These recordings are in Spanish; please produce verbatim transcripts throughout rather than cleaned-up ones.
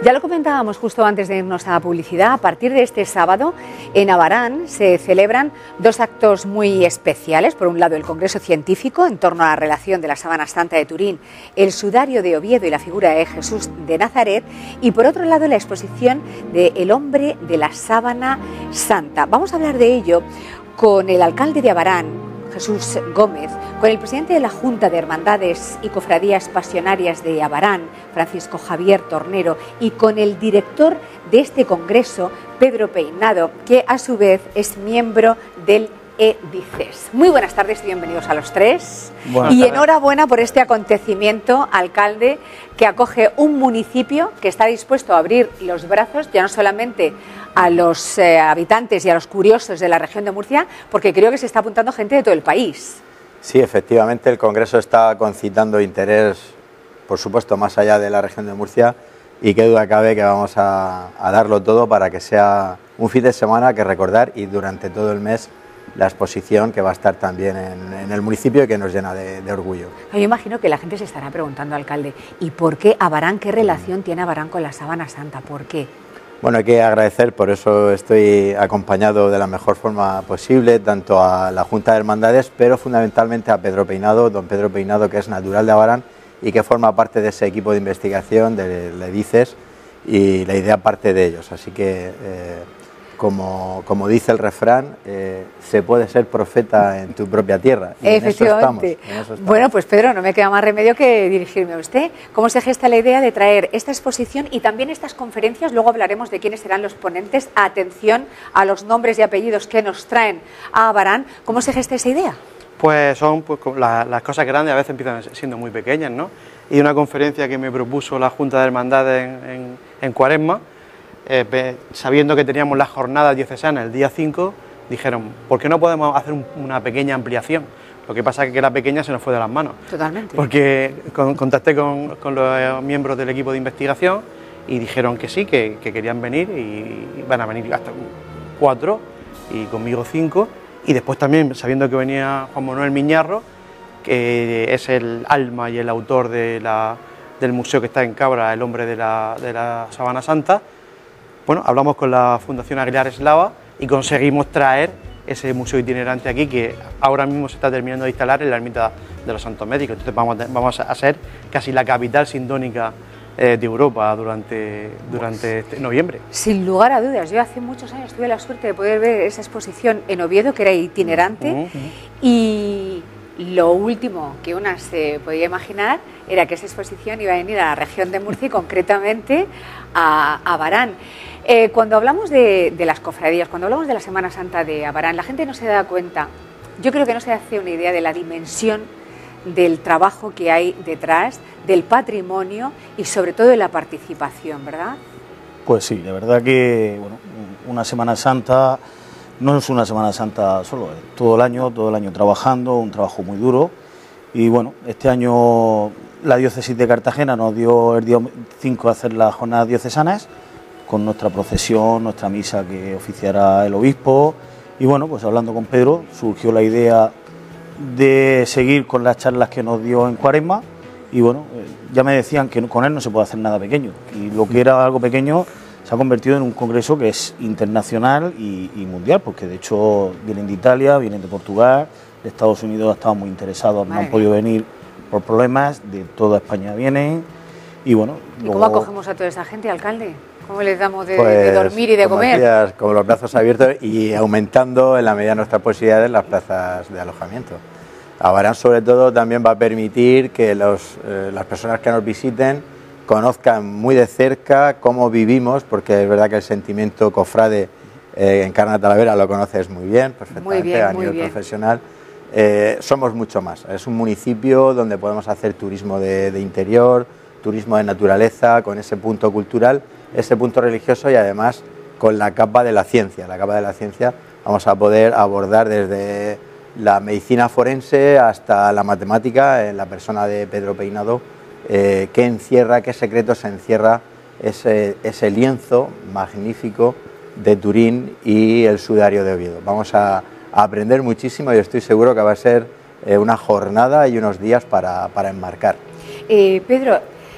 Ya lo comentábamos justo antes de irnos a la publicidad, a partir de este sábado en Abarán se celebran dos actos muy especiales. Por un lado, el Congreso Científico en torno a la relación de la Sábana Santa de Turín, el Sudario de Oviedo y la figura de Jesús de Nazaret, y por otro lado la exposición de El hombre de la Sábana Santa. Vamos a hablar de ello con el alcalde de Abarán, Jesús Gómez, con el presidente de la Junta de Hermandades y Cofradías Pasionarias de Abarán, Francisco Javier Tornero, y con el director de este congreso, Pedro Peinado, que a su vez es miembro del EDICES. Muy buenas tardes y bienvenidos a los tres. Buenas y tardes. Enhorabuena por este acontecimiento, alcalde, que acoge un municipio que está dispuesto a abrir los brazos, ya no solamente a los eh, habitantes y a los curiosos de la región de Murcia, porque creo que se está apuntando gente de todo el país. Sí, efectivamente, el Congreso está concitando interés, por supuesto, más allá de la región de Murcia, y qué duda cabe que vamos a, a darlo todo para que sea un fin de semana que recordar, y durante todo el mes la exposición que va a estar también en, en el municipio y que nos llena de, de orgullo. Yo imagino que la gente se estará preguntando, alcalde, ¿y por qué Abarán? ¿Qué relación tiene Abarán con la Sábana Santa? ¿Por qué? Bueno, hay que agradecer, por eso estoy acompañado de la mejor forma posible, tanto a la Junta de Hermandades, pero fundamentalmente a Pedro Peinado, don Pedro Peinado, que es natural de Abarán y que forma parte de ese equipo de investigación del EDICES, y la idea parte de ellos. Así que, eh, como, como dice el refrán, eh, se puede ser profeta en tu propia tierra. Y efectivamente. En eso estamos, en eso estamos. Bueno, pues Pedro, no me queda más remedio que dirigirme a usted. ¿Cómo se gesta la idea de traer esta exposición y también estas conferencias? Luego hablaremos de quiénes serán los ponentes. Atención a los nombres y apellidos que nos traen a Abarán. ¿Cómo se gesta esa idea? Pues son pues, la, las cosas grandes a veces empiezan siendo muy pequeñas, ¿no? Y una conferencia que me propuso la Junta de Hermandades en, en, en Cuaresma, eh, sabiendo que teníamos las jornadas diocesanas el día cinco, dijeron, ¿por qué no podemos hacer un, una pequeña ampliación? Lo que pasa es que la pequeña se nos fue de las manos. Totalmente. Porque con, contacté con, con los miembros del equipo de investigación y dijeron que sí, que, que querían venir, y van a venir hasta cuatro y conmigo cinco. Y después también, sabiendo que venía Juan Manuel Miñarro, que es el alma y el autor de la, del museo que está en Cabra, El hombre de la, de la Sábana Santa, bueno, hablamos con la Fundación Aguilar Eslava y conseguimos traer ese museo itinerante aquí, que ahora mismo se está terminando de instalar en la ermita de los Santos Médicos. Entonces vamos a, vamos a ser casi la capital sintónica eh, de Europa durante, durante este noviembre. Sin lugar a dudas, yo hace muchos años tuve la suerte de poder ver esa exposición en Oviedo, que era itinerante, uh-huh. y lo último que una se podía imaginar era que esa exposición iba a venir a la región de Murcia y concretamente a Abarán. Eh, cuando hablamos de, de las cofradías, cuando hablamos de la Semana Santa de Abarán, la gente no se da cuenta, yo creo que no se hace una idea de la dimensión del trabajo que hay detrás, del patrimonio y sobre todo de la participación, ¿verdad? Pues sí, de verdad que bueno, una Semana Santa no es una Semana Santa solo, es todo el año, todo el año trabajando, un trabajo muy duro. Y bueno, este año la diócesis de Cartagena nos dio el día cinco a hacer las jornadas diocesanas, con nuestra procesión, nuestra misa que oficiará el obispo. Y bueno, pues hablando con Pedro surgió la idea de seguir con las charlas que nos dio en Cuaresma, y bueno, ya me decían que con él no se puede hacer nada pequeño, y lo que era algo pequeño se ha convertido en un congreso que es internacional y, y mundial, porque de hecho vienen de Italia, vienen de Portugal, de Estados Unidos han estado muy interesados, no han podido venir por problemas, de toda España vienen, y bueno... ¿Y luego... cómo acogemos a toda esa gente, alcalde? ¿Cómo les damos de, pues, de dormir y de como comer? Decías, con los brazos abiertos y aumentando en la medida de nuestras posibilidades las plazas de alojamiento. Abarán sobre todo también va a permitir que los, eh, las personas que nos visiten conozcan muy de cerca cómo vivimos, porque es verdad que el sentimiento cofrade eh, en Carna Talavera lo conoces muy bien, perfectamente, muy bien, a muy nivel bien. profesional. Eh, somos mucho más, es un municipio donde podemos hacer turismo de, de interior, turismo de naturaleza, con ese punto cultural, ese punto religioso y además con la capa de la ciencia. La capa de la ciencia vamos a poder abordar desde la medicina forense hasta la matemática en la persona de Pedro Peinado, eh, qué encierra, qué secretos encierra ese, ese lienzo magnífico de Turín y el Sudario de Oviedo. Vamos a, a aprender muchísimo y estoy seguro que va a ser eh, una jornada y unos días para, para enmarcar. Eh, Pedro,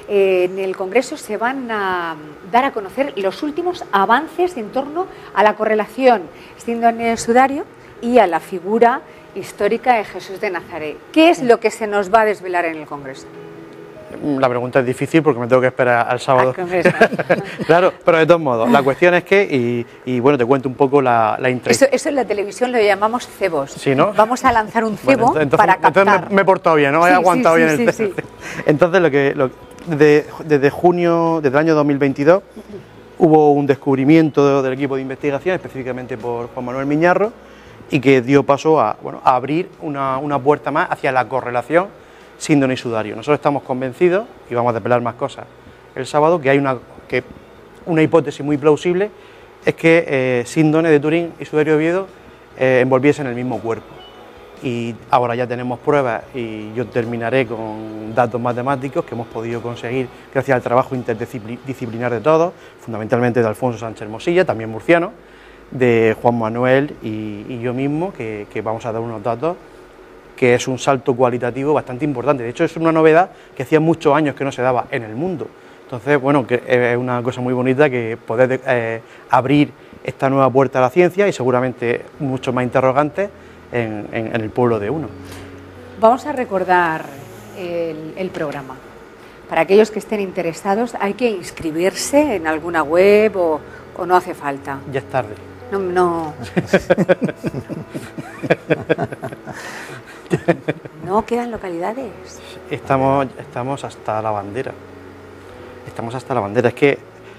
eh, en el Congreso se van a dar a conocer los últimos avances en torno a la correlación síndrome-sudario y a la figura histórica de Jesús de Nazaret. ¿Qué es lo que se nos va a desvelar en el Congreso? La pregunta es difícil porque me tengo que esperar al sábado. Al Congreso. Claro, pero de todos modos, la cuestión es que, y, y bueno, te cuento un poco la, la Eso, eso en la televisión lo llamamos cebos. Sí, ¿no? Vamos a lanzar un cebo bueno, entonces, para captar. Entonces me, me he portado bien, ¿no? Sí, he aguantado sí, bien sí, el sí, tema. Sí. Entonces, lo que, lo, desde, desde junio, desde el año dos mil veintidós, hubo un descubrimiento del equipo de investigación, específicamente por Juan Manuel Miñarro, y que dio paso a, bueno, a abrir una, una puerta más hacia la correlación síndrome y sudario. Nosotros estamos convencidos, y vamos a desvelar más cosas el sábado, que hay una, que una hipótesis muy plausible, es que eh, síndrome de Turín y sudario de Oviedo eh, envolviesen el mismo cuerpo. Y ahora ya tenemos pruebas, y yo terminaré con datos matemáticos que hemos podido conseguir gracias al trabajo interdisciplinar de todos, fundamentalmente de Alfonso Sánchez Hermosilla, también murciano, de Juan Manuel y, y yo mismo, que, que vamos a dar unos datos que es un salto cualitativo bastante importante. De hecho, es una novedad que hacía muchos años que no se daba en el mundo. Entonces, bueno, que es una cosa muy bonita que poder eh, abrir esta nueva puerta a la ciencia y seguramente muchos más interrogantes en, en, en el pueblo de uno. Vamos a recordar el, el programa. Para aquellos que estén interesados, ¿hay que inscribirse en alguna web o, o no hace falta? Ya es tarde. No, no. ¿No quedan localidades? Estamos, estamos hasta la bandera. Estamos hasta la bandera. Es que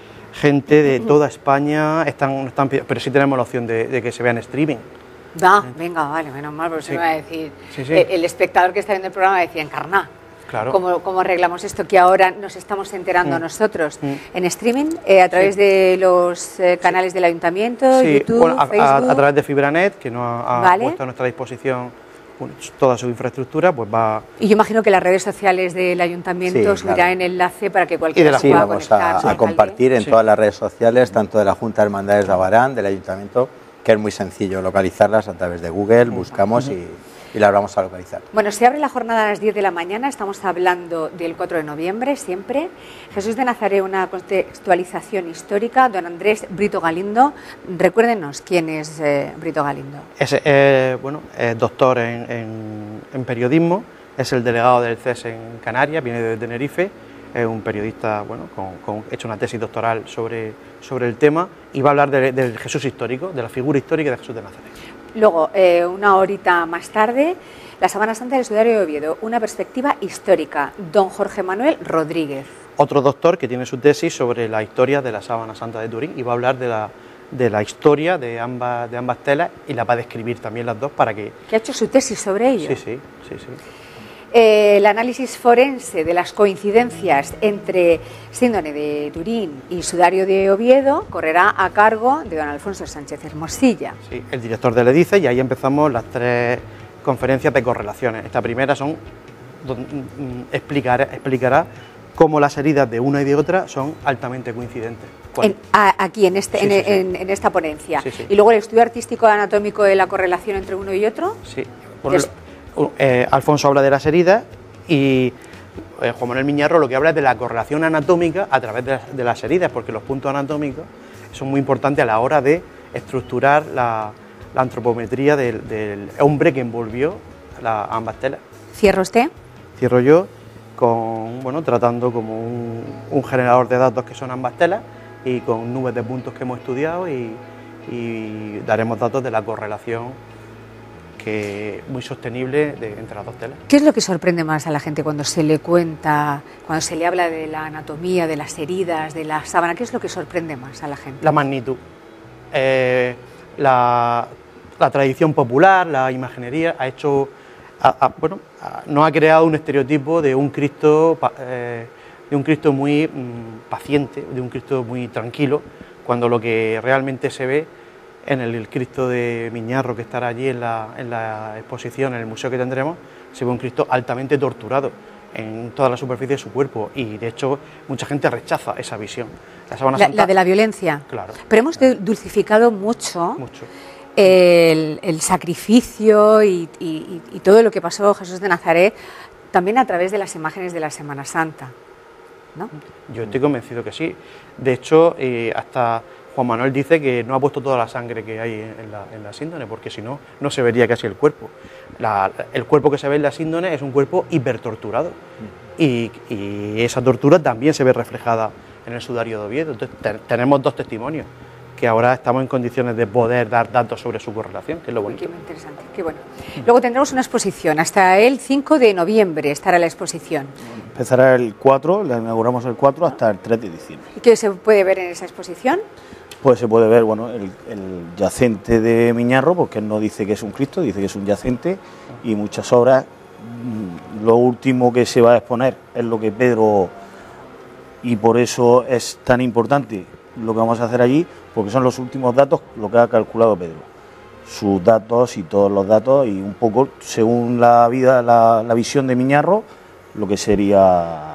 gente de toda España están, están pero sí tenemos la opción de, de que se vea en streaming. Va, venga, vale, menos mal, porque Sí. se me va a decir. Sí, sí. El, el espectador que está viendo el programa decía encarná. Claro. ¿Cómo, ¿Cómo arreglamos esto que ahora nos estamos enterando Mm. nosotros? Mm. En streaming, eh, a través Sí. de los eh, canales del Ayuntamiento, Sí, YouTube, bueno, a, a- Facebook. a través de Fibranet, que nos ha, ha Vale. puesto a nuestra disposición bueno, toda su infraestructura, pues va. Y yo imagino que las redes sociales del Ayuntamiento Sí, subirán claro. el enlace para que Y de cualquiera la se Sí, pueda vamos conectar. a, a alcalde. compartir en Sí. todas las redes sociales, tanto de la Junta de Hermandades de Abarán, del Ayuntamiento, que es muy sencillo localizarlas a través de Google, buscamos y, y las vamos a localizar. Bueno, se abre la jornada a las diez de la mañana, estamos hablando del cuatro de noviembre, siempre. Jesús de Nazaret, una contextualización histórica. Don Andrés Brito Galindo, recuérdenos quién es eh, Brito Galindo. Es, eh, bueno, es doctor en, en, en periodismo, es el delegado del C E S en Canarias, viene de Tenerife, es un periodista, bueno, con, con hecho una tesis doctoral sobre, sobre el tema y va a hablar de- del Jesús histórico, de la figura histórica de Jesús de Nazaret. Luego, eh, una horita más tarde, la Sábana Santa del Sudario de Oviedo, una perspectiva histórica. Don Jorge Manuel Rodríguez. Otro doctor que tiene su tesis sobre la historia de la Sábana Santa de Turín y va a hablar de la, de la historia de ambas, de ambas telas y la va a describir también las dos para que... Que ha hecho su tesis sobre ello. Sí, sí, sí, sí. Eh, el análisis forense de las coincidencias entre síndrome de Turín y sudario de Oviedo correrá a cargo de don Alfonso Sánchez Hermosilla. Sí, el director del EDICE, y ahí empezamos las tres conferencias de correlaciones. Esta primera son don- mm, explicar, explicará cómo las heridas de una y de otra son altamente coincidentes. En- a- aquí, en, este, Sí, en, sí, sí. en- en esta ponencia. Sí, sí. Y luego el estudio artístico anatómico de la correlación entre uno y otro. Sí, por Es- lo- eh, Alfonso habla de las heridas y eh, Juan Manuel Miñarro lo que habla es de la correlación anatómica a través de las, de las heridas, porque los puntos anatómicos son muy importantes a la hora de estructurar la, la antropometría del, del hombre que envolvió la, ambas telas. Cierro usted. Cierro yo con, bueno, tratando como un, un generador de datos que son ambas telas y con nubes de puntos que hemos estudiado y, y daremos datos de la correlación que muy sostenible de, entre las dos telas. ¿Qué es lo que sorprende más a la gente cuando se le cuenta, cuando se le habla de la anatomía, de las heridas, de la sábana? ¿Qué es lo que sorprende más a la gente? La magnitud, eh, la, la tradición popular, la imaginería ha hecho, ha- ha- bueno, ha- nos ha creado un estereotipo de un Cristo, pa- eh, de un Cristo muy mm, paciente, de un Cristo muy tranquilo, cuando lo que realmente se ve en el, el Cristo de Miñarro, que estará allí en la, en la exposición, en el museo que tendremos, se ve un Cristo altamente torturado en toda la superficie de su cuerpo y de hecho mucha gente rechaza esa visión. La Sábana La, Santa, la de la violencia. Claro. Pero hemos de- dulcificado mucho, mucho. el, el sacrificio y, y- y todo lo que pasó Jesús de Nazaret, también a través de las imágenes de la Semana Santa. ¿no? Yo estoy convencido que sí. De hecho, eh, hasta Juan Manuel dice que no ha puesto toda la sangre que hay en la, en la síndone, porque si no, no se vería casi el cuerpo. La, el cuerpo que se ve en la síndone es un cuerpo hipertorturado. Y, y esa tortura también se ve reflejada en el sudario de Oviedo. Entonces, te, tenemos dos testimonios que ahora estamos en condiciones de poder dar datos sobre su correlación, que es lo bonito. Qué interesante, qué bueno. Luego tendremos una exposición, hasta el cinco de noviembre estará la exposición. Empezará el cuatro, la inauguramos el cuatro hasta el tres de diciembre. ¿Y qué se puede ver en esa exposición? Pues se puede ver, bueno, el, el yacente de Miñarro, porque él no dice que es un Cristo, dice que es un yacente, y muchas obras. Lo último que se va a exponer es lo que Pedro, y por eso es tan importante lo que vamos a hacer allí, porque son los últimos datos, lo que ha calculado Pedro, sus datos y todos los datos, y un poco según la vida, la, la visión de Miñarro, lo que sería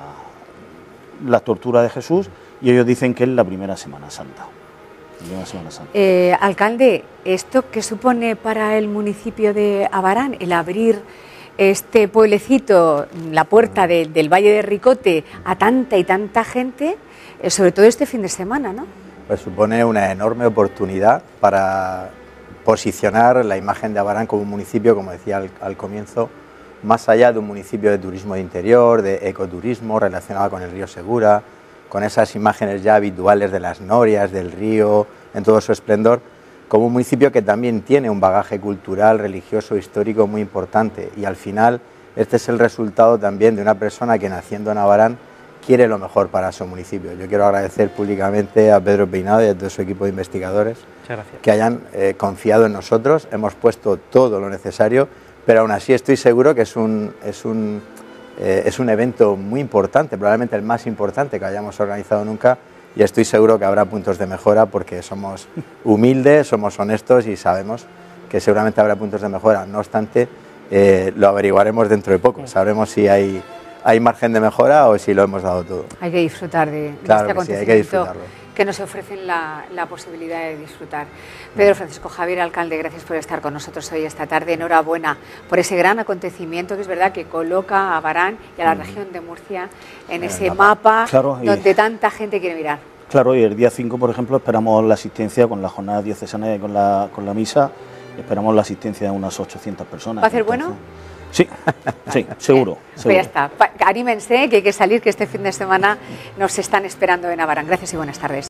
la tortura de Jesús, y ellos dicen que es la primera Semana Santa. Primera Semana Santa. Eh, alcalde, ¿esto qué supone para el municipio de Abarán, el abrir este pueblecito, la puerta de, del Valle de Ricote, a tanta y tanta gente, eh, sobre todo este fin de semana, ¿no? Pues supone una enorme oportunidad para posicionar la imagen de Abarán como un municipio, como decía al, al comienzo, más allá de un municipio de turismo de interior, de ecoturismo relacionado con el río Segura, con esas imágenes ya habituales de las norias, del río, en todo su esplendor, como un municipio que también tiene un bagaje cultural, religioso, histórico muy importante. Y al final, este es el resultado también de una persona que, naciendo en Abarán, quiere lo mejor para su municipio. Yo quiero agradecer públicamente a Pedro Peinado y a todo su equipo de investigadores que hayan eh, confiado en nosotros. Hemos puesto todo lo necesario, pero aún así estoy seguro que es un, es un, eh, es un evento muy importante, probablemente el más importante que hayamos organizado nunca, y estoy seguro que habrá puntos de mejora porque somos humildes, somos honestos y sabemos que seguramente habrá puntos de mejora. No obstante, eh, lo averiguaremos dentro de poco, sabremos si hay... ¿Hay margen de mejora o si lo hemos dado todo? Hay que disfrutar de, de claro este que sí, acontecimiento hay que disfrutarlo. Que nos ofrecen la, la posibilidad de disfrutar. Pedro Francisco Javier, alcalde, gracias por estar con nosotros hoy esta tarde. Enhorabuena por ese gran acontecimiento que es verdad que coloca a Abarán y a la región de Murcia en el ese mapa, mapa claro, y, donde tanta gente quiere mirar. Claro, y el día cinco, por ejemplo, esperamos la asistencia con la jornada diocesana y con la, con la misa, esperamos la asistencia de unas ochocientas personas. ¿Va a ser entonces, bueno? Sí, sí, seguro. Pues seguro. ya está. Anímense, que hay que salir, que este fin de semana nos están esperando en Abarán. Gracias y buenas tardes.